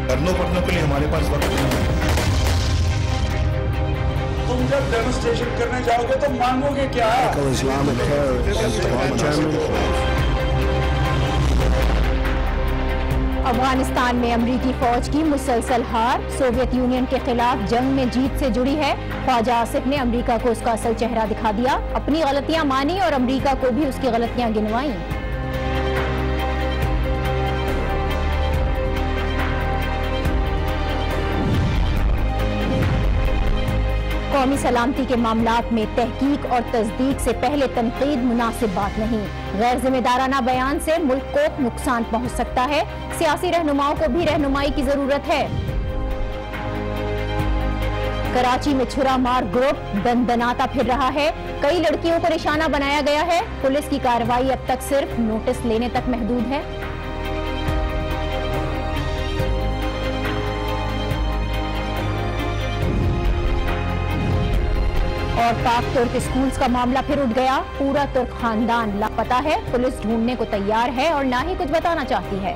करने पड़ने के लिए हमारे पास वक्त नहीं है। तुम जब डेमोन्स्ट्रेशन करने जाओगे तो मांगोगे क्या? अफगानिस्तान में अमरीकी फौज की मुसलसल हार, सोवियत यूनियन के खिलाफ जंग में जीत से जुड़ी है। ख्वाजा आसिफ ने अमरीका को उसका असल चेहरा दिखा दिया, अपनी गलतियां मानी और अमरीका को भी उसकी गलतियां गिनवाईं। कौमी सलामती के मामलात में तहकीक और तस्दीक से पहले तनकीद मुनासिब बात नहीं। गैर जिम्मेदाराना बयान से मुल्क को नुकसान पहुंच सकता है। सियासी रहनुमाओं को भी रहनुमाई की जरूरत है। कराची में छुरा मार ग्रुप दंदनाता फिर रहा है। कई लड़कियों को निशाना बनाया गया है। पुलिस की कार्रवाई अब तक सिर्फ नोटिस लेने तक महदूद है। और पाक तुर्क स्कूल्स का मामला फिर उठ गया। पूरा तुर्क खानदान लापता है। पुलिस ढूंढने को तैयार है और ना ही कुछ बताना चाहती है।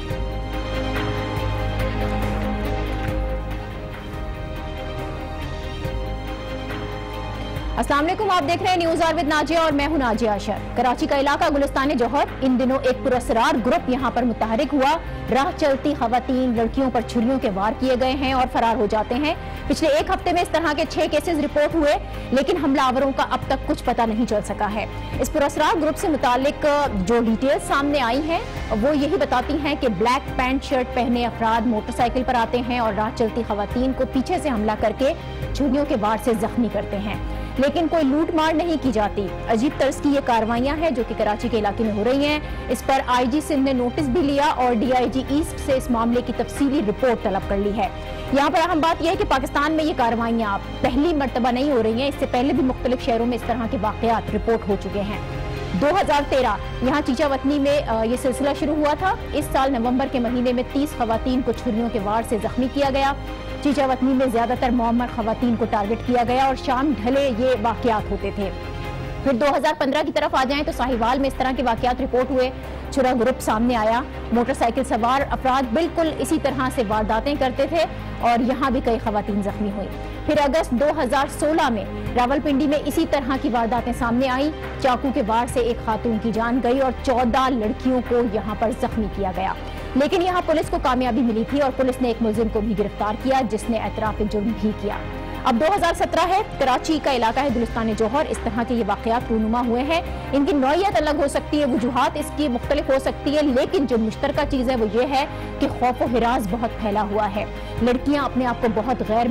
अस्सलाम वालेकुम, आप देख रहे हैं न्यूज़ आवर विद नाजिया और मैं हूं नाजिया अशर। कराची का इलाका गुलिस्तान जौहर, इन दिनों एक पुरअसरार ग्रुप यहां पर मुतहरिक हुआ। राह चलती खवातीन लड़कियों पर छुरियों के वार किए गए हैं और फरार हो जाते हैं। पिछले एक हफ्ते में इस तरह के 6 केसेस रिपोर्ट हुए, लेकिन हमलावरों का अब तक कुछ पता नहीं चल सका है। इस पुरअसरार ग्रुप से मुतालिक जो डिटेल्स सामने आई हैं वो यही बताती हैं कि ब्लैक पैंट शर्ट पहने अफराद मोटरसाइकिल पर आते हैं और राह चलती खवातीन को पीछे से हमला करके छुरियों के वार से जख्मी करते हैं, लेकिन कोई लूट मार नहीं की जाती। अजीब तर्ज की ये कार्रवाइयां हैं जो कि कराची के इलाके में हो रही हैं। इस पर आईजी सिंध ने नोटिस भी लिया और डीआईजी ईस्ट से इस मामले की तफसीली रिपोर्ट तलब कर ली है। यहाँ पर अहम बात यह है कि पाकिस्तान में ये कार्रवाइयां पहली मर्तबा नहीं हो रही हैं। इससे पहले भी मुख्तलिफ शहरों में इस तरह के वाकयात रिपोर्ट हो चुके हैं। 2013 यहाँ चीचावतनी में ये सिलसिला शुरू हुआ था। इस साल नवंबर के महीने में 30 खवातीन को छुरियों के वार से जख्मी किया गया। चीचावतनी में ज्यादातर मुअम्मर खवातीन को टारगेट किया गया और शाम ढले ये वाकयात होते थे। फिर 2015 की तरफ आ जाएं तो साहिवाल में इस तरह के वाकयात रिपोर्ट हुए। छुरा ग्रुप सामने आया। मोटरसाइकिल सवार अफराद बिल्कुल इसी तरह से वारदातें करते थे और यहाँ भी कई खवातीन जख्मी हुई। फिर अगस्त 2016 में रावलपिंडी में इसी तरह की वारदातें सामने आई। चाकू के वार से एक खातून की जान गई और 14 लड़कियों को यहाँ पर जख्मी किया गया, लेकिन यहाँ पुलिस को कामयाबी मिली थी और पुलिस ने एक मुलजिम को भी गिरफ्तार किया जिसने एतराफ जुर्म भी किया। अब 2017 है, कराची का इलाका है गुलिस्तान जौहर। इस तरह के ये वाकयात रूनुमा हुए हैं। इनकी नौइयत अलग हो सकती है, वजूहात इसकी मुख्तलिफ हो सकती है, लेकिन जो मुश्तरका चीज़ है वो ये है कि खौफ व हिरास बहुत फैला हुआ है। लड़कियां अपने आप को बहुत गैर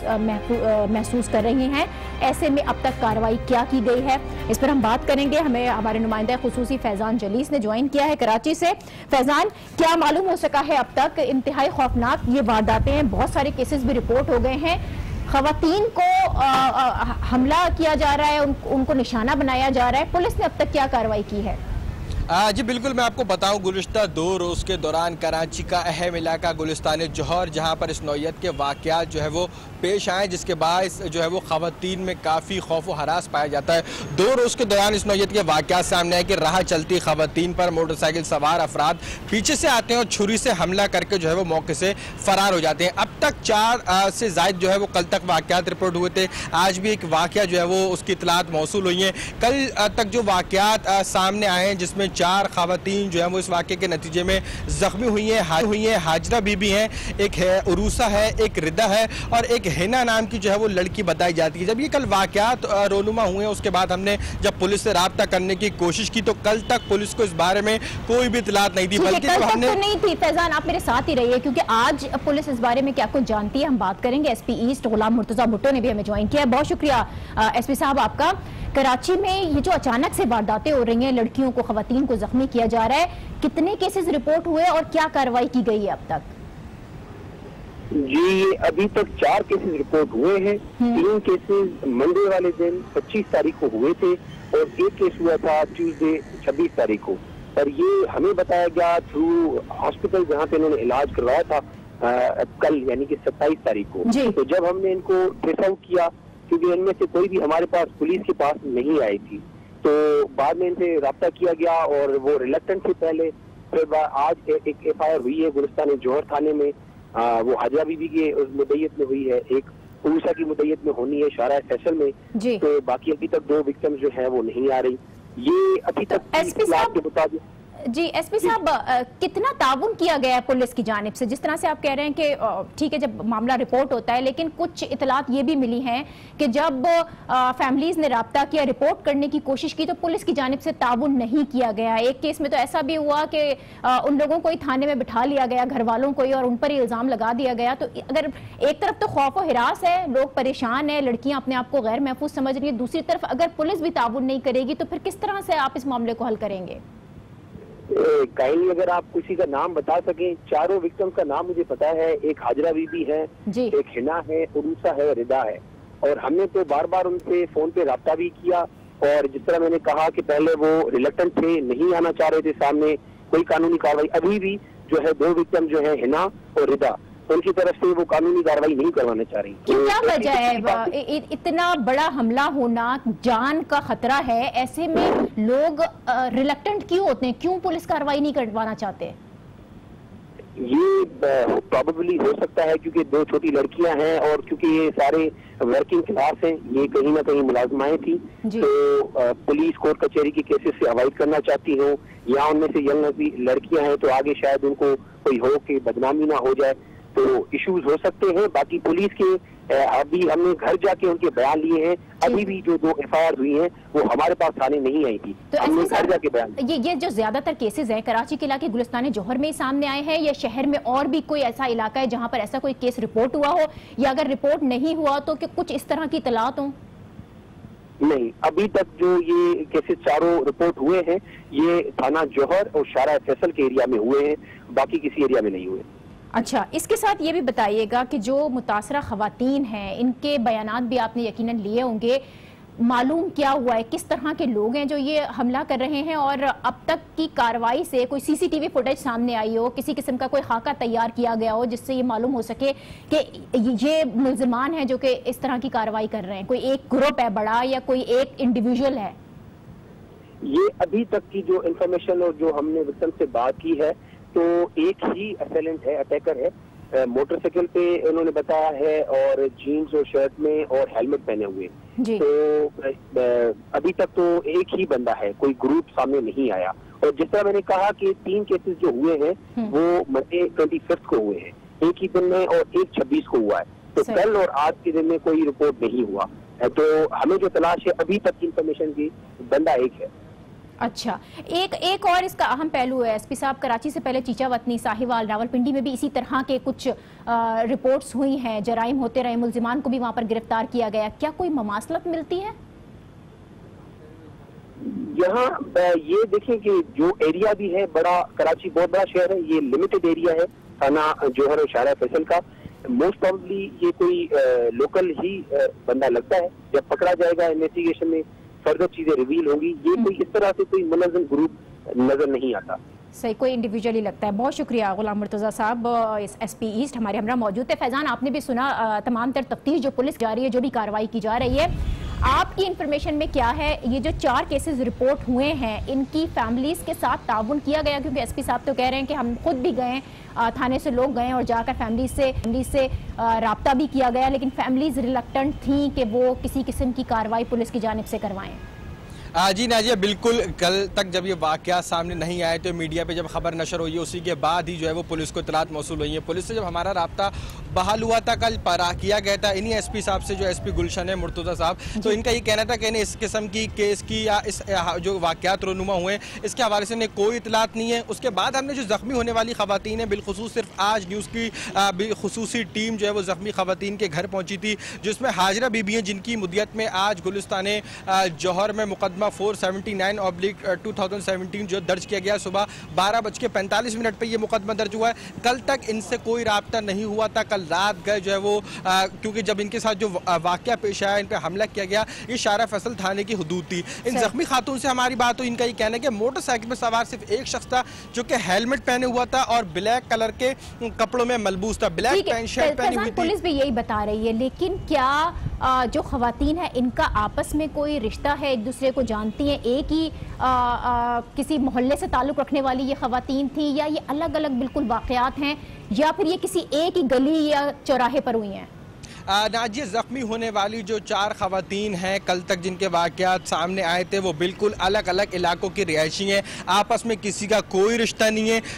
महसूस कर रही हैं। ऐसे में अब तक कार्रवाई क्या की गई है, इस पर हम बात करेंगे। हमें हमारे नुमाइंदा खुसूसी फैजान जलीस ने ज्वाइन किया है कराची से। फैजान, क्या मालूम हो सका है अब तक? इंतहाई खौफनाक ये वारदातें हैं, बहुत सारे केसेस भी रिपोर्ट हो गए हैं। खवातीन को हमला किया जा रहा है, उनको निशाना बनाया जा रहा है। पुलिस ने अब तक क्या कार्रवाई की है? जी बिल्कुल, मैं आपको बताऊं, गुज़िश्ता 2 रोज़ के दौरान कराची का अहम इलाका गुलिस्तान जौहर, जहां पर इस नौइयत के वाक़यात जो है वो पेश आए, जिसके बायस जो है वो ख़वातीन में काफ़ी खौफ व हरास पाया जाता है। 2 रोज़ के दौरान इस नौइयत के वाक़यात सामने आए कि राह चलती ख़वातीन पर मोटरसाइकिल सवार अफराद पीछे से आते हैं और छुरी से हमला करके जो है वो मौके से फ़रार हो जाते हैं। अब तक 4 से ज़ायद जो है वो कल तक वाक़यात रिपोर्ट हुए थे। आज भी एक वाक़या जो है वो उसकी इतलात मौसूल हुई हैं। कल तक जो वाक़यात सामने आए हैं जिसमें 4 ख़वातीन जो है वो इस वाक़े के नतीजे में ज़ख्मी हुई हैं। हाजरा बीबी हैं, एक है उरूसा है, एक रिदा है और एक हिना नाम की जो है वो लड़की बताई जाती है। जब ये कल वाक़यात रोनुमा हुए हैं उसके बाद हमने जब पुलिस से राब्ता करने की कोशिश की तो कल तक पुलिस को इस बारे में कोई भी इतलात नहीं थी, बल्कि हमने तो नहीं थी। फैजान, आप मेरे साथ ही रहिए क्योंकि आज पुलिस इस बारे में क्या कुछ जानती है हम बात करेंगे। एसपी ईस्ट गुलाम मुर्तजा भुट्टो ने भी हमें ज्वाइन किया है। बहुत शुक्रिया एसपी साहब आपका। कराची में ये जो अचानक से वारदातें हो रही हैं, लड़कियों को, खवातीन को जख्मी किया जा रहा है, कितने केसेस रिपोर्ट हुए और क्या कार्रवाई की गई है अब तक? जी, अभी तक 4 केसेस रिपोर्ट हुए हैं। 3 केसेस मंडे वाले दिन 25 तारीख को हुए थे और एक केस हुआ था ट्यूसडे 26 तारीख को। पर ये हमें बताया गया थ्रू हॉस्पिटल जहाँ पे इन्होंने इलाज करवाया था कल यानी कि 27 तारीख को। तो जब हमने इनको ट्रेस आउट किया, क्योंकि इनमें से कोई भी हमारे पास पुलिस के पास नहीं आई थी, तो बाद में इनसे राब्ता किया गया और वो रिलेक्टेंट थे पहले। फिर आज एक FIR हुई है गुलिस्तान जौहर थाने में وہ حاجرہ بی بی کے مدعیت میں ہوئی ہے, ایک عروسہ کی مدعیت میں ہونی ہے شارع فیصل میں, تو باقی ابھی تک 2 وکٹم جو ہیں وہ نہیں آ رہی. یہ ابھی تک اطلاعات کے مطابق. جی ایس پی صاحب, کتنا تعاون کیا گیا ہے پولیس کی جانب سے؟ جس طرح سے آپ کہہ رہے ہیں کہ ٹھیک ہے جب معاملہ رپورٹ ہوتا ہے, لیکن کچھ اطلاعات یہ بھی ملی ہیں کہ جب فیملیز نے رابطہ کیا, رپورٹ کرنے کی کوشش کی, تو پولیس کی جانب سے تعاون نہیں کیا گیا. ایک کیس میں تو ایسا بھی ہوا کہ ان لوگوں کو ہی تھانے میں بٹھا لیا گیا, گھر والوں کو ہی, اور ان پر ہی الزام لگا دیا گیا. تو اگر ایک طرف تو خوف و ہراس ہے, لوگ پریشان ہیں, لڑکیاں اپنے آپ کو غیر محفوظ سمجھ رہی ہیں, دوسری طرف اگر پولیس بھی تعاون نہیں کرے گی تو پھر کس طرح سے آپ اس معاملے کو حل کریں گے؟ کائنڈلی اگر آپ کسی کا نام بتا سکیں. 4 وکٹم کا نام مجھے پتا ہے, ایک حاجرہ بی بی ہے, ایک حنا ہے, عروسہ ہے, ردا ہے. اور ہم نے تو بار بار ان سے فون پہ رابطہ بھی کیا, اور جس طرح میں نے کہا کہ پہلے وہ ریلیکٹنٹ تھے, نہیں آنا چاہ رہے تھے سامنے کوئی قانونی کاروائی. ابھی بھی جو ہے 2 وکٹم جو ہے حنا اور ردا, ان کی طرف سے وہ قانونی کاروائی نہیں کروانا چاہ رہی. کیا وجہ ہے اتنا بڑا حملہ ہونا, جان کا خطرہ ہے, ایسے میں لوگ ریلیکٹنٹ کیوں ہوتے ہیں, کیوں پولیس کاروائی نہیں کروانا چاہتے؟ یہ پروبیبلی ہو سکتا ہے کیونکہ 2 چھوٹی لڑکیاں ہیں, اور کیونکہ یہ سارے ورکنگ کلاس ہیں, یہ کہیں نہ کہیں ملازمائیں تھیں, تو پولیس کورٹ کچہری کے کیسز سے اوائڈ کرنا چاہتی ہوں, یا ان میں سے ینگ لڑکیاں ہیں تو آگے شاید ان کو کوئی ہو کہ بدنامی نہ ہو جائے, تو ایشوز ہو سکتے ہیں. باقی پولیس کے ابھی ہم نے گھر جا کے ان کے بیان لیے ہیں, ابھی بھی جو 2 FIR ہوئی ہیں وہ ہمارے پاس تھانے نہیں آئی تھی, ہم نے گھر جا کے بیان. یہ جو زیادہ تر کیسز ہیں کراچی کے علاقے گلستان جوہر میں ہی سامنے آئے ہیں, یا شہر میں اور بھی کوئی ایسا علاقہ ہے جہاں پر ایسا کوئی کیس رپورٹ ہوا ہو, یا اگر رپورٹ نہیں ہوا تو کہ کچھ اس طرح کی اطلاعات ہوں؟ نہیں, ابھی تک جو یہ کیسز 4 رپورٹ ہوئے ہیں یہ تھانہ جوہر اور شارع فیصل کے ایریا میں ہوئے ہیں, باقی کسی ایریا میں نہیں ہوئے. اچھا, اس کے ساتھ یہ بھی بتائیے گا کہ جو متاثرہ خواتین ہیں ان کے بیانات بھی آپ نے یقیناً لیے ہوں گے, معلوم کیا ہوا ہے, کس طرح کے لوگ ہیں جو یہ حملہ کر رہے ہیں, اور اب تک کی کاروائی سے کوئی CCTV فوٹیج سامنے آئی ہو, کسی قسم کا کوئی خاکہ تیار کیا گیا ہو جس سے یہ معلوم ہو سکے کہ یہ ملزمان ہیں جو کہ اس طرح کی کاروائی کر رہے ہیں, کوئی ایک گروپ ہے بڑا یا کوئی ایک انڈیویجول ہے؟ یہ ابھی تک کی جو انفارمیشن اور جو ہم نے وکٹم سے بات کی ہے تو ایک ہی اسیلنٹ ہے, اٹیکر ہے, موٹر سائیکل پہ انہوں نے بتایا ہے, اور جینز اور شرٹ میں اور ہیلمٹ پہنے ہوئے. تو ابھی تک تو ایک ہی بندہ ہے, کوئی گروپ سامنے نہیں آیا. اور جس طرح میں نے کہا کہ 3 کیسز جو ہوئے ہیں وہ منڈے 25 کو ہوئے ہیں, ایک ہی دن میں, اور ایک 26 کو ہوا ہے. تو کل اور آج کے دن میں کوئی رپورٹ نہیں ہوا. تو ہمیں جو تلاش ہے ابھی تک کی انفارمیشن کی, بندہ ایک ہے. اچھا, ایک اور اس کا اہم پہلو ہے ایس پی صاحب, کراچی سے پہلے چیچا وطنی, ساہیوال, راولپنڈی میں بھی اسی طرح کے کچھ رپورٹس ہوئی ہیں, جرائم ہوتے رہے, ملزمان کو بھی وہاں پر گرفتار کیا گیا. کیا کوئی مماثلت ملتی ہے یہاں؟ یہ دیکھیں کہ جو ایریا بھی ہے بڑا, کراچی بہت بڑا شہر ہے, یہ لمیٹڈ ایریا ہے تھانہ جوہر اور شارع فیصل کا. موسٹ پروبیبلی یہ کوئی لوکل ہی بندہ لگتا ہے. جب پکڑا جائے گا انویسٹیگیشن میں فردر چیزیں ریویل ہوں گی. یہ کوئی اس طرح سے کوئی منظم گروپ نظر نہیں آتا. صحیح, کوئی انڈیویجولی لگتا ہے. بہت شکریہ غلام مرتضیٰ صاحب, ایس پی ایسٹ ہمارے ہمراہ موجود تھے. فیضان, آپ نے بھی سنا تمام تر تفتیش جو پولیس جاری ہے, جو بھی کاروائی کی جا رہی ہے, آپ کی انفارمیشن میں کیا ہے؟ یہ جو 4 کیسز رپورٹ ہوئے ہیں ان کی فیملیز کے ساتھ تعاون کیا گیا؟ کیونکہ ایس پی صاحب تو کہہ رہے ہیں کہ ہم خود بھی گئے, تھانے سے لوگ گئے اور جا کر فیملیز سے رابطہ بھی کیا گیا, لیکن فیملیز ریلیکٹنٹ تھیں کہ وہ کسی قسم کی کاروائی پولیس کی جانب سے کروائیں. جی ناجیہ, بالکل کل تک جب یہ واقعات سامنے نہیں آئے تو میڈیا پہ جب خبر نشر ہوئی ہے اسی کے بعد ہی جو ہے وہ پولیس کو اطلاعات موصول ہوئی ہیں. پولیس سے جب ہمارا رابطہ بحال ہوا تھا, کل کیا گیا تھا انہی ایس پی صاحب سے, جو ایس پی گلشن ہے مرتضیٰ صاحب, تو ان کا یہ کہنا تھا کہ انہیں اس قسم کی کیس کی یا اس جو واقعات رونما ہوئے ہیں اس کے حوالے سے انہیں کوئی اطلاعات نہیں ہے. اس کے بعد ہم نے جو زخمی ہونے والی خواتین ہیں, بالخصوص صرف آج نیوز کی خصوصی ٹیم جو ہے وہ زخمی خواتین کے گھر پہنچی تھی, جس میں حاجرہ بی بی ہیں جن کی مدیت میں آج گلستان جوہر میں مقدمہ 479/2017 جو درج کیا گیا. صبح 12:45 پہ یہ مقدمہ درج ہوا ہے. کل تک ان سے کوئی رابطہ نہیں ہوا تھا. کل رات گئے جو ہے وہ, کیونکہ جب ان کے ساتھ جو واقعہ پیش آیا, ان پہ حملہ کیا گیا, یہ شارع فیصل تھانے کی حدود تھی. ان زخمی خاتون سے ہماری بات ہوئی, ان کا یہ کہنا ہے کہ موٹر سائیکل پر سوار صرف ایک شخص تھا جو کہ ہیلمٹ پہنے ہوا تھا اور بلیک کلر کے کپڑوں میں ملبوس تھا, بلیک پینٹ شرٹ پہنی ہوئی تھی. پولیس بھی یہی بتا رہی ہے, لیکن کیا جو خواتین ہیں ان کا آپس میں کوئی رشتہ ہے, ایک دوسرے کو جانتی ہیں, ایک ہی کسی محلے سے تعلق رکھنے والی یہ خواتین تھیں, یا یہ الگ الگ بالکل واقعات ہیں, یا پھر یہ کسی ایک ہی گلی یا چوراہے پر ہوئی ہیں؟ ناجیہ, زخمی ہونے والی جو 4 خواتین ہیں کل تک جن کے واقعات سامنے آئے تھے وہ بالکل الگ الگ علاقوں کی رہائشی ہیں, آپس میں کسی کا کوئی رشتہ نہیں ہے.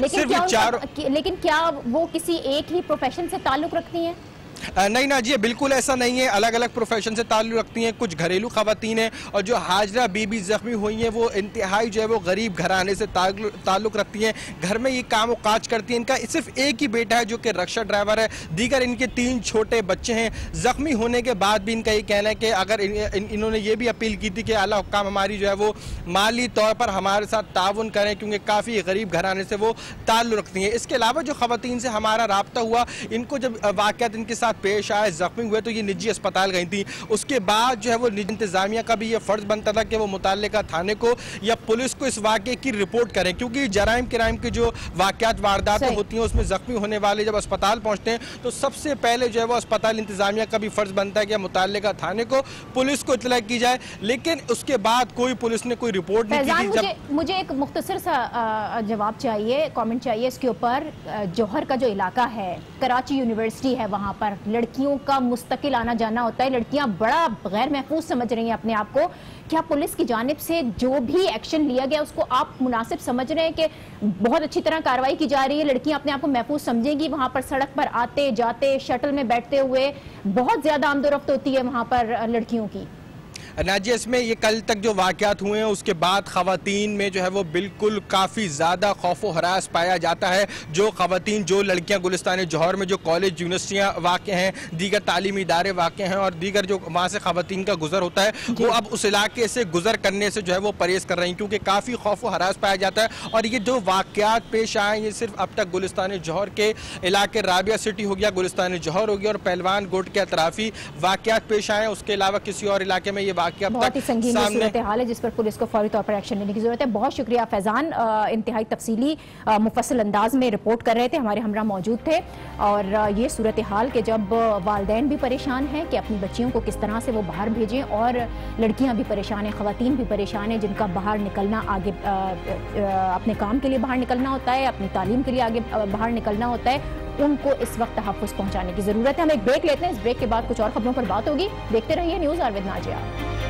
لیکن کیا وہ کسی ایک ہی پروفیشن سے تعلق رکھتی ہیں؟ نہیں ناجیہ, بالکل ایسا نہیں ہے, الگ الگ پروفیشن سے تعلق رکھتی ہیں. کچھ گھریلو خواتین ہیں, اور جو حاجرہ بی بی زخمی ہوئی ہیں وہ انتہائی جو ہے وہ غریب گھرانے سے تعلق رکھتی ہیں, گھر میں یہ کام و کاج کرتی ہیں. ان کا صرف ایک ہی بیٹا ہے جو کہ رکشہ ڈرائیور ہے, دیگر ان کے 3 چھوٹے بچے ہیں. زخمی ہونے کے بعد بھی ان کا یہ کہنا ہے کہ اگر انہوں نے یہ بھی اپیل کی تھی کہ اعلیٰ حکام ہماری جو ہے وہ مالی طور پر ہمارے ساتھ تعاون کریں, کیونکہ کافی غریب گھرانے سے وہ تعلق رکھتی ہیں. اس کے علاوہ جو خواتین سے ہمارا رابطہ ہوا, ان کو جب واقعات ان کے ساتھ پیش آئے, زخمی ہوئے, تو یہ نجی اسپتال گئی تھی. اس کے بعد جو ہے وہ نجی انتظامیہ کا بھی یہ فرض بنتا تھا کہ وہ متعلقہ تھانے کو یا پولیس کو اس واقعے کی رپورٹ کریں, کیونکہ جرائم کرائم کے جو واقعات وارداتیں ہوتی ہیں اس میں زخمی ہونے والے جب اسپتال پہنچتے ہیں تو سب سے پہلے جو ہے وہ اسپتال انتظامیہ کا بھی فرض بنتا ہے کہ متعلقہ تھانے کو پولیس کو اطلاع کی جائے. لیکن اس کے بعد کوئی پولیس نے کوئی رپورٹ نہیں کی. مجھے ایک مختصر سا جواب چاہیے, کامنٹ چاہیے اس کے اوپر. جوہر کا جو علاقہ ہے, کراچی یونیورسٹی ہے, وہاں پر لڑکیوں کا مستقل آنا جانا ہوتا ہے, لڑکیاں بڑا غیر محفوظ سمجھ رہی ہیں اپنے آپ کو. کیا پولیس کی جانب سے جو بھی ایکشن لیا گیا اس کو آپ مناسب سمجھ رہے ہیں کہ بہت اچھی طرح کارروائی کی جا رہی ہے, لڑکیاں اپنے آپ کو محفوظ سمجھیں گی؟ وہاں پر سڑک پر آتے جاتے شٹل میں بیٹھتے ہوئے بہت زیادہ آمد و رفت ہوتی ہے وہاں پر لڑکیوں کی. ناجیہ, اس میں یہ کل تک جو واقعات ہوئے ہیں اس کے بعد خواتین میں جو ہے وہ بالکل کافی زیادہ خوف و ہراس پایا جاتا ہے. جو خواتین, جو لڑکیاں گلستان جوہر میں جو کالج یونیورسٹیاں واقع ہیں, دیگر تعلیمی ادارے واقع ہیں, اور دیگر جو وہاں سے خواتین کا گزر ہوتا ہے, وہ اب اس علاقے سے گزر کرنے سے جو ہے وہ پرہیز کر رہی ہیں, کیونکہ کافی خوف و ہراس پایا جاتا ہے. اور یہ جو واقعات پیش آئے یہ صرف اب تک گلستان جوہر کے علاقے رابعہ سٹی ہو گیا, گلستان جوہر ہو گیا, اور پہلوان گوٹ کے اطرافی واقعات پیش آئے. اس کے علاوہ کسی اور علاقے میں یہ بہت ہی سنگین صورتحال ہے جس پر پولیس کو فوری طور پر ایکشن لینے کی ضرورت ہے. بہت شکریہ فیضان, انتہائی تفصیلی مفصل انداز میں رپورٹ کر رہے تھے, ہمارے ہمراہ موجود تھے. اور یہ صورتحال کہ جب والدین بھی پریشان ہیں کہ اپنی بچیوں کو کس طرح سے وہ باہر بھیجیں, اور لڑکیاں بھی پریشان ہیں, خواتین بھی پریشان ہیں جن کا باہر نکلنا, آگے اپنے کام کے لیے باہر نکلنا ہوتا ہے, اپنی تعلیم کے لیے آگے باہر نکلنا ہوتا ہے, ان کو اس وقت تحفظ پہنچانے کی ضرورت ہے. ہم ایک بریک لیتے ہیں, اس بریک کے بعد کچھ اور خبروں پر بات ہوگی. دیکھتے رہیے news hour with Najia.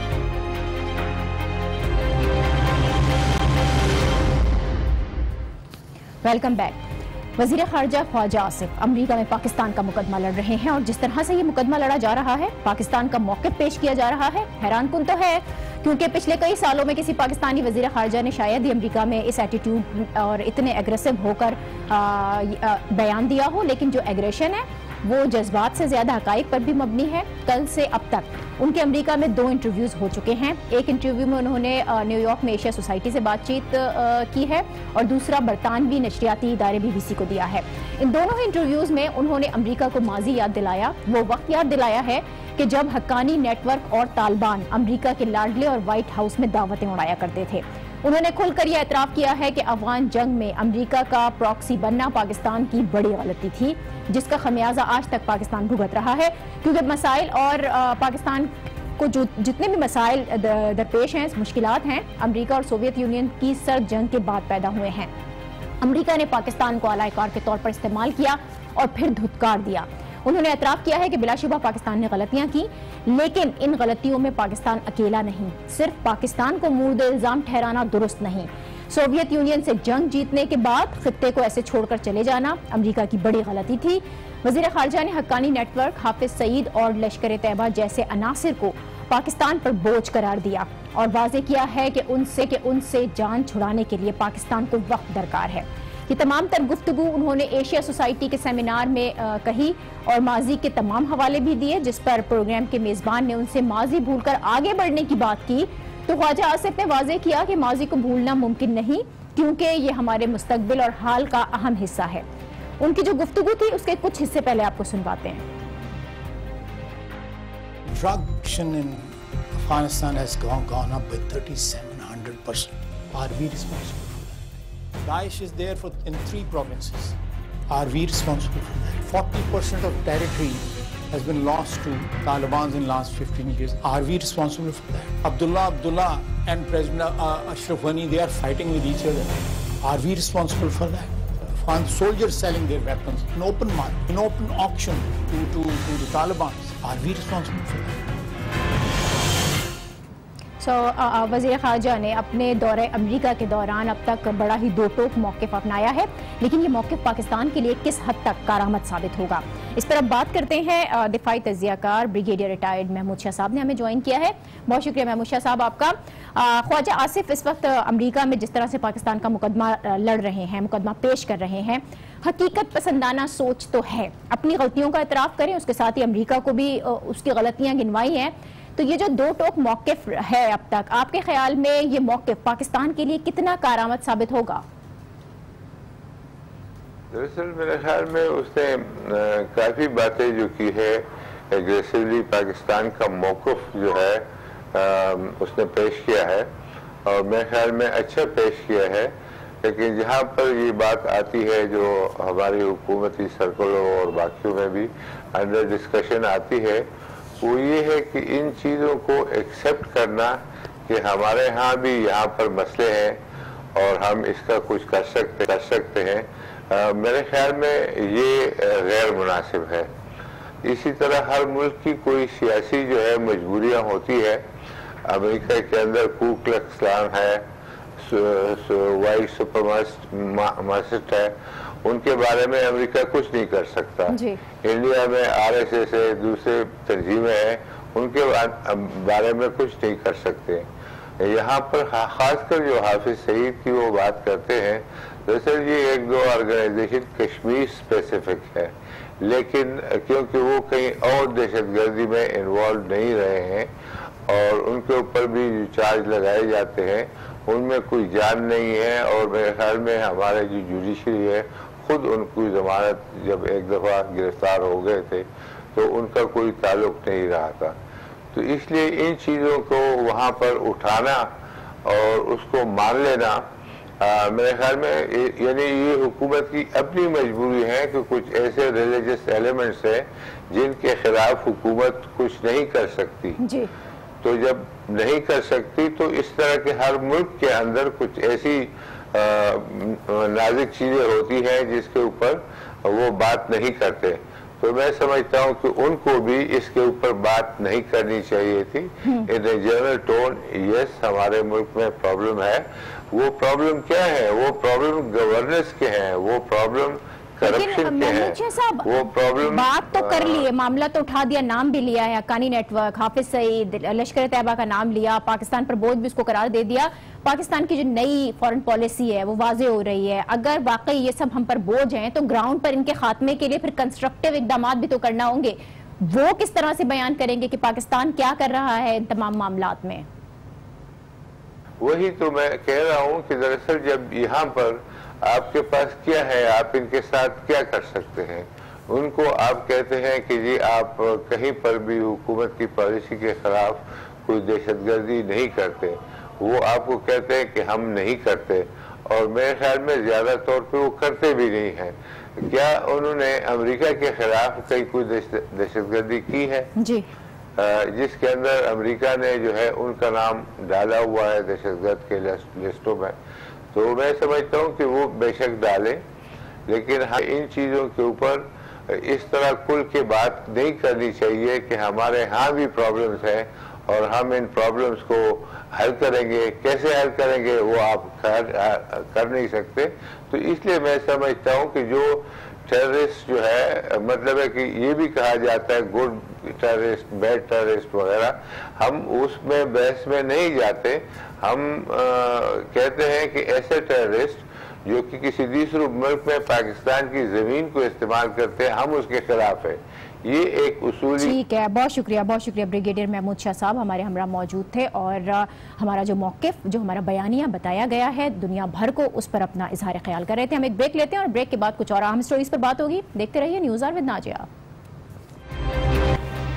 Welcome back. وزیر خارجہ خواجہ آصف امریکہ میں پاکستان کا مقدمہ لڑ رہے ہیں, اور جس طرح سے یہ مقدمہ لڑا جا رہا ہے, پاکستان کا موقف پیش کیا جا رہا ہے, حیران کن تو ہے, کیونکہ پچھلے کئی سالوں میں کسی پاکستانی وزیر خارجہ نے شاید ہی امریکہ میں اس ایٹیٹیوڈ اور اتنے ایگریسو ہو کر بیان دیا ہو. لیکن جو ایگریشن ہے وہ جذبات سے زیادہ حقائق پر بھی مبنی ہے. کل سے اب تک ان کے امریکہ میں 2 انٹرویوز ہو چکے ہیں. ایک انٹرویو میں انہوں نے نیو یارک میں ایشیا سوسائٹی سے بات چیت کی ہے, اور دوسرا برطانوی نشریاتی ادارے BBC کو دیا ہے. ان دونوں انٹرویوز میں انہوں نے امریکہ کو ماضی یاد دلایا, وہ وقت یاد دلایا ہے کہ جب حقانی نیٹ ورک اور طالبان امریکہ کے لاڈلے اور وائٹ ہاؤس میں دعوتیں اڑایا کرتے تھے. انہوں نے کھل کر یہ اعتراف کیا ہے کہ افغان جنگ میں امریکہ کا پراکسی بننا پاکستان کی بڑی غلطی تھی, جس کا خمیازہ آج تک پاکستان بھگت رہا ہے, کیونکہ مسائل اور پاکستان کو جو جتنے بھی مسائل درپیش ہیں, مشکلات ہیں, امریکہ اور سوویت یونین کی سرد جنگ کے بعد پیدا ہوئے ہیں. امریکہ نے پاکستان کو اعلی کار کے طور پر استعمال کیا اور پھر دھتکار دیا. انہوں نے اعتراف کیا ہے کہ بلا شبہ پاکستان نے غلطیاں کی, لیکن ان غلطیوں میں پاکستان اکیلا نہیں, صرف پاکستان کو مورد الزام ٹھہرانا درست نہیں. سوویت یونین سے جنگ جیتنے کے بعد خطے کو ایسے چھوڑ کر چلے جانا امریکہ کی بڑی غلطی تھی. وزیر خارجہ نے حقانی نیٹ ورک, حافظ سعید اور لشکر طیبہ جیسے عناصر کو پاکستان پر بوجھ قرار دیا, اور واضح کیا ہے کہ ان سے جان چھڑانے کے لیے پاکستان کو وقت درکار ہے. یہ تمام تر گفتگو انہوں نے ایشیا سوسائٹی کے سیمینار میں کہی, اور ماضی کے تمام حوالے بھی دیے, جس پر پروگرام کے میزبان نے ان سے ماضی بھول کر آگے بڑھنے کی بات کی. تو خواجہ آصف نے واضح کیا کہ ماضی کو بھولنا ممکن نہیں, کیونکہ یہ ہمارے مستقبل اور حال کا اہم حصہ ہے. ان کی جو گفتگو تھی اس کے کچھ حصے پہلے آپ کو سنواتے ہیں. Drug addiction in Afghanistan has gone up by 3,700%. Are we responsible for that? Daesh is there in 3 provinces. Are we responsible for that? 40% of territory has been lost to Taliban in last 15 years. Are we responsible for that? Abdullah and President Ashraf Ghani, they are fighting with each other. Are we responsible for that? Soldiers selling their weapons in open market, in open auction to the Taliban. Are we responsible for that? वज़ीर ख़ारजा ने अपने दौरे America के दौरान अब तक बड़ा ही दो टोक मौक़िफ़ अपनाया है, लेकिन ये मौक़िफ़ पाकिस्तान के लिए किस हद तक कारआमद साबित होगा, इस पर अब बात करते हैं। दिफाई तज़कियाकार ब्रिगेडियर रिटायर्ड महमूद शाह साहब ने हमें ज्वाइन किया है। बहुत शुक्रिया महमूद शाह साहब आपका। ख्वाजा आसिफ इस वक्त अमेरिका में जिस तरह से पाकिस्तान का मुकदमा लड़ रहे हैं, मुकदमा पेश कर रहे हैं, हकीकत पसंदाना सोच तो है, अपनी गलतियों का इतराफ़ करें, उसके साथ ही अमेरिका को भी उसकी गलतियाँ गिनवाई हैं। तो ये जो दो टोक मौक़िफ़ है अब तक, आपके ख्याल में ये मौक़िफ़ पाकिस्तान के लिए कितना कारआमद साबित होगा? दरअसल मेरे ख्याल में उसने काफ़ी बातें जो की है, एग्रेसिवली पाकिस्तान का मौक़िफ़ जो है उसने पेश किया है और मेरे ख्याल में अच्छा पेश किया है। लेकिन जहाँ पर ये बात आती है जो हमारी हुकूमती सर्कलों और बाकियों में भी अंडर डिस्कशन आती है, वो ये है कि इन चीज़ों को एक्सेप्ट करना कि हमारे यहाँ भी यहाँ पर मसले हैं और हम इसका कुछ कर सकते हैं, मेरे ख्याल में ये गैर मुनासिब है। इसी तरह हर मुल्क की कोई सियासी जो है मजबूरियाँ होती है। अमेरिका के अंदर कू क्लक्स क्लान है, वाइट सुपरमासिस्ट है, उनके बारे में अमेरिका कुछ नहीं कर सकता। इंडिया में RSS है, दूसरे तंजीमें हैं, उनके बारे में कुछ नहीं कर सकते। यहाँ पर खासकर जो हाफिज सईद की वो बात करते हैं, दरअसल ये एक दो ऑर्गेनाइजेशन कश्मीर स्पेसिफिक है, लेकिन क्योंकि वो कहीं और दहशतगर्दी में इन्वॉल्व नहीं रहे हैं और उनके ऊपर भी जो चार्ज लगाए जाते हैं उनमें कोई जान नहीं है और मेरे ख्याल में हमारे जो जुडिशरी है खुद उनको जमानत जब एक दफ़ा गिरफ्तार हो गए थे तो उनका कोई ताल्लुक नहीं रहा था। तो इसलिए इन चीज़ों को वहाँ पर उठाना और उसको मान लेना मेरे ख्याल में यानी ये हुकूमत की अपनी मजबूरी है कि कुछ ऐसे रिलीजियस एलिमेंट्स हैं जिनके खिलाफ हुकूमत कुछ नहीं कर सकती जी। तो जब नहीं कर सकती तो इस तरह के हर मुल्क के अंदर कुछ ऐसी नाजुक चीज़ें होती हैं जिसके ऊपर वो बात नहीं करते। तो मैं समझता हूँ कि उनको भी इसके ऊपर बात नहीं करनी चाहिए थी। In a general tone, yes हमारे मुल्क में प्रॉब्लम है। वो प्रॉब्लम क्या है? वो प्रॉब्लम गवर्नेंस के हैं, वो प्रॉब्लम करप्शन के हैं, वो प्रॉब्लम बात तो कर लिए, मामला तो उठा दिया, नाम भी लिया है, हक्कानी नेटवर्क, हाफिज सईद, लश्कर तैयबा का नाम लिया, पाकिस्तान पर बोझ भी उसको करार दे दिया। पाकिस्तान की जो नई फॉरेन पॉलिसी है वो वाजे हो रही है। अगर वाकई ये सब हम पर बोझ हैं तो ग्राउंड पर इनके खात्मे के लिए फिर कंस्ट्रक्टिव इकदाम भी तो करना होंगे। वो किस तरह से बयान करेंगे कि पाकिस्तान क्या कर रहा है इन तमाम मामलात में? वही तो मैं कह रहा हूँ कि दरअसल जब यहाँ पर आपके पास क्या है, आप इनके साथ क्या कर सकते हैं? उनको आप कहते हैं कि जी आप कहीं पर भी हुकूमत की पॉलिसी के खिलाफ कोई दहशतगर्दी नहीं करते, वो आपको कहते हैं कि हम नहीं करते और मेरे ख्याल में ज़्यादा तौर पे वो करते भी नहीं हैं। क्या उन्होंने अमेरिका के खिलाफ कहीं कोई दहशतगर्दी की है जी? जिसके अंदर अमेरिका ने जो है उनका नाम डाला हुआ है दहशतगर्द के लिस्टों में, तो मैं समझता हूँ कि वो बेशक डालें, लेकिन इन चीज़ों के ऊपर इस तरह खुल के बात नहीं करनी चाहिए कि हमारे यहाँ भी प्रॉब्लम्स हैं और हम इन प्रॉब्लम्स को हल करेंगे। कैसे हल करेंगे वो आप कर नहीं सकते। तो इसलिए मैं समझता हूँ कि जो टेररिस्ट जो है, मतलब है कि ये भी कहा जाता है गुड टेररिस्ट, बैड टेररिस्ट वगैरह, हम उसमें बहस में नहीं जाते। हम कहते हैं कि ऐसे टेररिस्ट जो कि किसी दूसरे मुल्क में पाकिस्तान की ज़मीन को इस्तेमाल करते हैं, हम उसके खिलाफ है। ये एक उसूली। ठीक है, बहुत शुक्रिया ब्रिगेडियर महमूद शाह साहब हमारे हमरा मौजूद थे और हमारा जो मौक़िफ़, जो हमारा बयानिया बताया गया है दुनिया भर को, उस पर अपना इजहार ख्याल कर रहे थे। हम एक ब्रेक लेते हैं और ब्रेक के बाद कुछ और अहम स्टोरीज पर बात होगी। देखते रहिए news hour with Najia.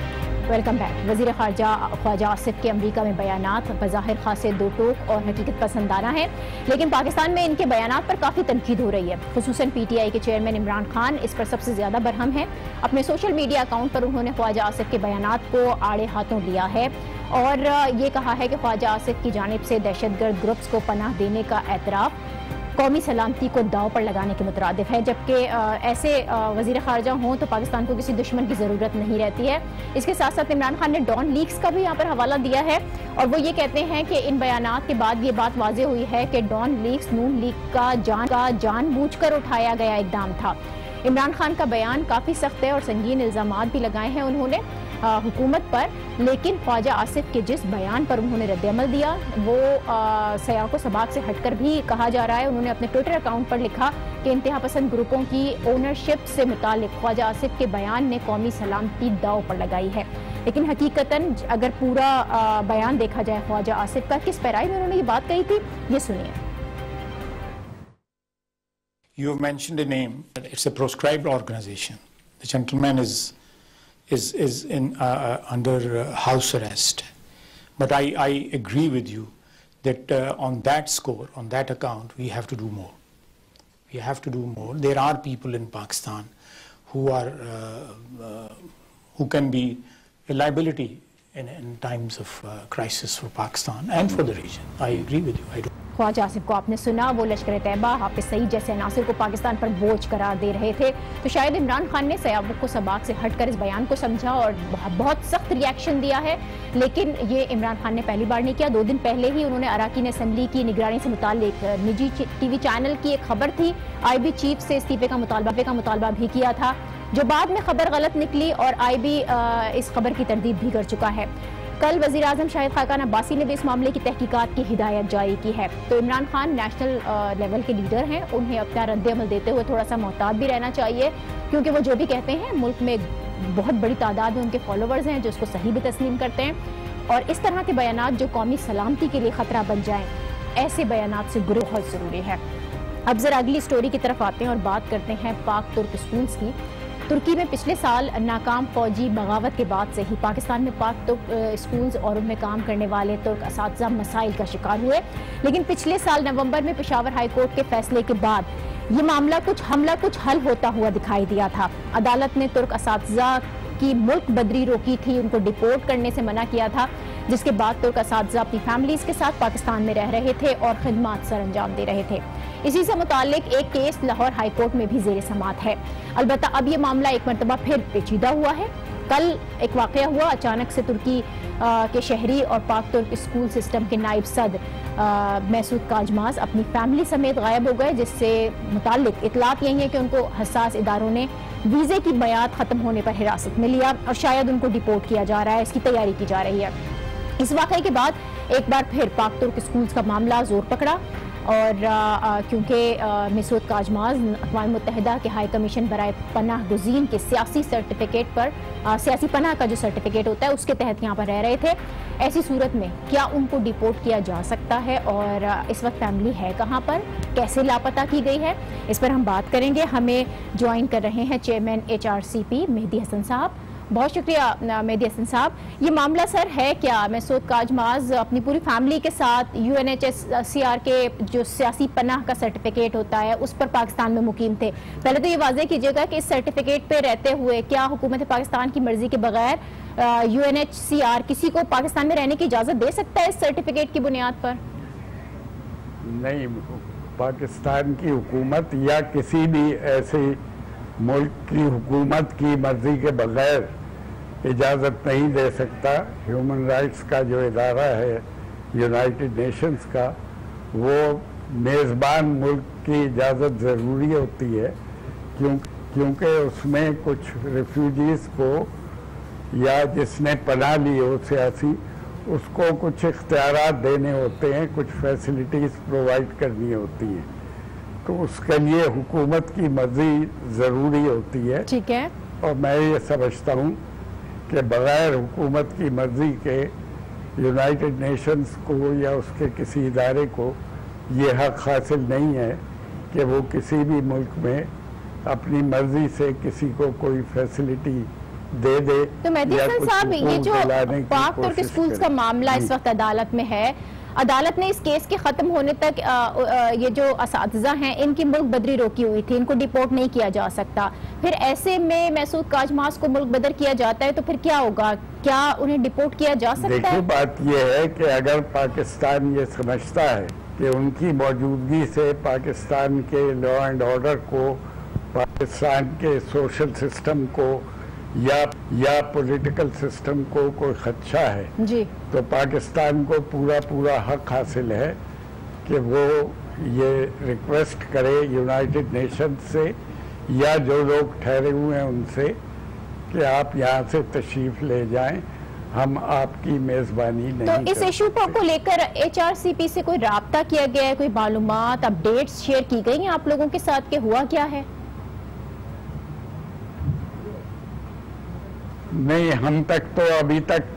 Welcome back. वज़ीर ख़ारजा ख्वाजा आसिफ के अमरीका में बयानात बज़ाहिर खासे दो टोक और हकीकत पसंदाना है, लेकिन पाकिस्तान में इनके बयानात पर काफ़ी तनकीद हो रही है। खुसूसन PTI के चेयरमैन इमरान खान इस पर सबसे ज़्यादा बरहम है। अपने सोशल मीडिया अकाउंट पर उन्होंने ख्वाजा आसिफ के बयानात को आड़े हाथों लिया है और ये कहा है कि ख्वाजा आसिफ की जानिब से दहशतगर्द ग्रुप्स को पनाह देने का एतराफ़ कौमी सलामती को दाव पर लगाने के मुतरादिफ है, जबकि ऐसे वज़ीर ख़ारजा हों तो पाकिस्तान को किसी दुश्मन की ज़रूरत नहीं रहती है। इसके साथ साथ इमरान खान ने डॉन लीक्स का भी यहाँ पर हवाला दिया है और वो ये कहते हैं कि इन बयानात के बाद ये बात वाज़ेह हुई है कि डॉन लीक्स नून लीग का जानबूझकर उठाया गया इक़दाम था। इमरान खान का बयान काफ़ी सख्त है और संगीन इल्ज़ामात भी लगाए हैं उन्होंने हुकूमत पर, लेकिन ख्वाजा आसिफ के जिस बयान पर उन्होंने रद्द-ए-अमल दिया वो सयाह को सबाक से हटकर भी कहा जा रहा है। उन्होंने अपने ट्विटर अकाउंट पर लिखा कि इंतहा पसंद ग्रुपों की ओनरशिप से मुतालिक ख्वाजा आसिफ के बयान ने कौमी सलामती दाव पर लगाई है, लेकिन हकीकतन अगर पूरा बयान देखा जाए ख्वाजा आसिफ का, किस पैराई में उन्होंने ये बात कही थी, ये सुनिए। You have mentioned a name. It's a proscribed organization. The gentleman is in under house arrest. But I agree with you that on that score, on that account, we have to do more. We have to do more. There are people in Pakistan who are who can be a liability in times of crisis for Pakistan and for the region. I agree with you. I do. Khwaja Asif को आपने सुना, वो लश्कर तैयबा, हाफिज सईद जैसे अनासिर को पाकिस्तान पर बोझ करार दे रहे थे, तो शायद इमरान खान ने सयाबुक को सबाक से हटकर इस बयान को समझा और बहुत सख्त रिएक्शन दिया है। लेकिन ये इमरान खान ने पहली बार नहीं किया। 2 दिन पहले ही उन्होंने अराकीन असम्बली की निगरानी से मुताल्लिक निजी TV चैनल की एक खबर थी, IB चीफ से इस्तीफे का मुतालबा भी किया था, जो बाद में खबर गलत निकली और IB इस खबर की तरदीद भी कर चुका है। कल वज़ीर आज़म शाहिद खाकान अब्बासी ने भी इस मामले की तहकीकात की हिदायत जारी की है। तो इमरान खान नेशनल लेवल के लीडर हैं, उन्हें अपना रद्द-ए-अमल देते हुए थोड़ा सा मोहतात भी रहना चाहिए, क्योंकि वो जो भी कहते हैं मुल्क में बहुत बड़ी तादाद में उनके फॉलोवर्स हैं जो उसको सही भी तस्लीम करते हैं, और इस तरह के बयानात जो कौमी सलामती के लिए ख़तरा बन जाएँ, ऐसे बयानात से गुरेज बहुत ज़रूरी है। अब ज़रा अगली स्टोरी की तरफ आते हैं और बात करते हैं पाक तुर्क स्कूल्स की। तुर्की में पिछले साल नाकाम फौजी बगावत के बाद से ही पाकिस्तान में पाक तुर्क स्कूल्स और उनमें काम करने वाले तुर्क असातिज़ा मसाइल का शिकार हुए, लेकिन पिछले साल नवंबर में पेशावर हाई कोर्ट के फैसले के बाद ये मामला कुछ हल होता हुआ दिखाई दिया था। अदालत ने तुर्क असातिज़ा की मुल्क बदरी रोकी थी, उनको डिपोर्ट करने से मना किया था, जिसके बाद तुर्क असातिज़ा अपनी फैमिलीज़ के साथ पाकिस्तान में रह रहे थे और खिदमात सर अंजाम दे रहे थे। इसी से मुताल्लिक एक केस लाहौर हाई कोर्ट में भी ज़ेर समात है। अलबत्ता अब ये मामला एक मरतबा फिर पेचीदा हुआ है। कल एक वाक़या हुआ, अचानक से तुर्की के शहरी और पाक तुर्क स्कूल सिस्टम के नायब सदर मैसूद काजमाज अपनी फैमिली समेत गायब हो गए, जिससे मुताल्लिक इतलात यही है कि उनको हसास इदारों ने वीज़े की मियाद ख़त्म होने पर हिरासत में लिया और शायद उनको डिपोर्ट किया जा रहा है, इसकी तैयारी की जा रही है। इस वाक़ये के बाद एक बार फिर पाक तुर्क स्कूल्स का मामला ज़ोर पकड़ा और क्योंकि मैसूद काजमाज अक़वाम मुत्तहिदा के हाई कमीशन बराए पनाह गुज़ीन के सियासी सर्टिफिकेट पर सियासी पनाह का जो सर्टिफिकेट होता है उसके तहत यहाँ पर रह रहे थे। ऐसी सूरत में क्या उनको डिपोर्ट किया जा सकता है और इस वक्त फैमिली है कहाँ पर, कैसे लापता की गई है, इस पर हम बात करेंगे। हमें ज्वाइन कर रहे हैं चेयरमैन HRCP मेहदी हसन साहब। बहुत शुक्रिया मेहदी हसन साहब। ये मामला सर है क्या, मैसूद काजमाज अपनी पूरी फैमिली के साथ UNHCR के जो सियासी पनाह का सर्टिफिकेट होता है उस पर पाकिस्तान में मुकीम थे। पहले तो ये वाज़ेह कीजिएगा कि इस सर्टिफिकेट पे रहते हुए क्या हुकूमत पाकिस्तान की मर्जी के बगैर UNHCR किसी को पाकिस्तान में रहने की इजाज़त दे सकता है इस सर्टिफिकेट की बुनियाद पर? नहीं, पाकिस्तान की हुकूमत या किसी भी ऐसे मुल्क की हुकूमत की मर्जी के बगैर इजाज़त नहीं दे सकता। ह्यूमन राइट्स का जो इदारा है यूनाइटेड नेशंस का, वो मेज़बान मुल्क की इजाज़त ज़रूरी होती है, क्योंकि उसमें कुछ रिफ्यूजीज़ को या जिसने पनाह ली हो सियासी, उसको कुछ इख्तियारात देने होते हैं, कुछ फैसिलिटीज़ प्रोवाइड करनी होती हैं, तो उसके लिए हुकूमत की मर्जी ज़रूरी होती है। ठीक है। और मैं ये समझता हूँ कि बग़ैर हुकूमत की मर्जी के यूनाइटेड नेशंस को या उसके किसी इदारे को ये हक़ हासिल नहीं है कि वो किसी भी मुल्क में अपनी मर्जी से किसी को कोई फैसिलिटी دے دے. تو مہدی حسن صاحب یہ جو پاک ترک اسکولز کا معاملہ اس وقت عدالت میں ہے، عدالت نے اس کیس کے ختم ہونے تک یہ جو اساتذہ ہیں ان کی ملک بدری روکی ہوئی تھی، ان کو ڈیپورٹ نہیں کیا جا سکتا. پھر ایسے میں محسود کاجماز کو ملک بدر کیا جاتا ہے تو پھر کیا ہوگا؟ کیا انہیں ڈیپورٹ کیا جا سکتا ہے؟ دیکھیے بات یہ ہے کہ اگر پاکستان یہ سمجھتا ہے کہ ان کی موجودگی سے پاکستان کے لا اینڈ آرڈر کو، پاکستان کے سوشل سسٹم کو یا پولیٹیکل سسٹم کو کوئی خدشہ ہے، جی، تو پاکستان کو پورا حق حاصل ہے کہ وہ یہ ریکویسٹ کرے یونائٹڈ نیشن سے یا جو لوگ ٹھہرے ہوئے ہیں ان سے کہ آپ یہاں سے تشریف لے جائیں، ہم آپ کی میزبانی نہیں تو اس ایشو کو لے کر HRCP سے کوئی رابطہ کیا گیا ہے، کوئی معلومات اپڈیٹس شیئر کی گئی ہیں آپ لوگوں کے ساتھ کہ ہوا کیا ہے؟ نہیں، ہم تک تو ابھی تک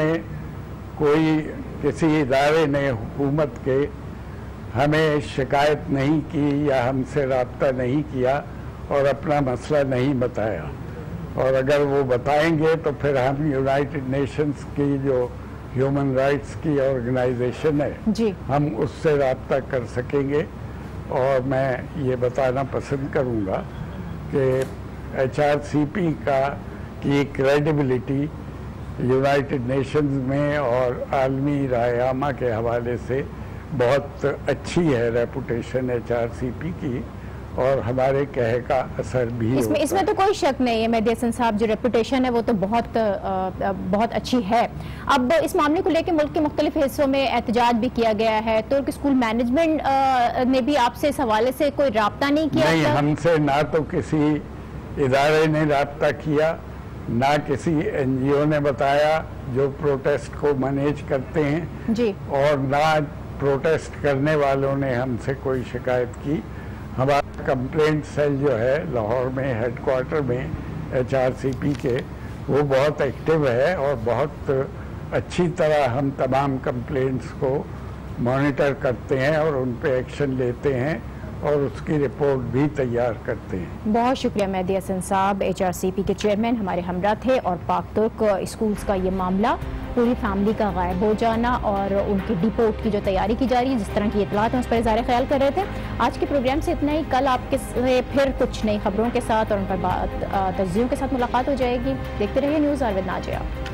کسی ادارے نے حکومت کے ہمیں شکایت نہیں کی یا ہم سے رابطہ نہیں کیا اور اپنا مسئلہ نہیں بتایا، اور اگر وہ بتائیں گے تو پھر ہم یونائٹڈ نیشنز کی جو ہیومن رائٹس کی آرگنائزیشن ہے، جی، ہم اس سے رابطہ کر سکیں گے. اور میں یہ بتانا پسند کروں گا کہ HRCP کی کریڈیبلٹی یونائٹڈ نیشنز میں اور عالمی رائے عامہ کے حوالے سے بہت اچھی ہے ریپوٹیشن HRCP کی، اور ہمارے کہے کا اثر بھی ہوتا ہے. اس میں تو کوئی شک نہیں ہے مہدی حسن صاحب، جو ریپوٹیشن ہے وہ تو بہت اچھی ہے. اب اس معاملے کو لے کے ملک کے مختلف حصوں میں احتجاج بھی کیا گیا ہے. ترک اسکول مینجمنٹ نے بھی آپ سے اس حوالے سے کوئی رابطہ نہیں کیا؟ نہیں، ہم سے نہ تو کسی ادارے نے رابطہ کیا، نہ کسی NGO نے بتایا جو پروٹیسٹ کو مینیج کرتے ہیں، جی، اور نہ پروٹیسٹ کرنے والوں نے ہم سے کوئی شکایت کی. ہمارا کمپلینٹ سیل جو ہے لاہور میں ہیڈ کوارٹر میں HRCP کے، وہ بہت ایکٹیو ہے اور بہت اچھی طرح ہم تمام کمپلینٹس کو مانیٹر کرتے ہیں اور ان پہ ایکشن لیتے ہیں اور اس کی رپورٹ بھی تیار کرتے ہیں. بہت شکریہ مہدی حسن صاحب، HRCP کے چیئرمین ہمارے ہمراہ تھے. اور پاک ترک اسکولز کا یہ معاملہ، پوری فیملی کا غائب ہو جانا اور ان کی ڈیپورٹ کی جو تیاری کی جا رہی ہے، جس طرح کی اطلاعات ہیں اس پر اظہار خیال کر رہے تھے. آج کے پروگرام سے اتنا ہی. کل آپ کے پھر کچھ نئی خبروں کے ساتھ اور ان پر تجزیوں کے ساتھ ملاقات ہو جائے گی. دیکھتے رہیے نیوز آر ود ناجیہ.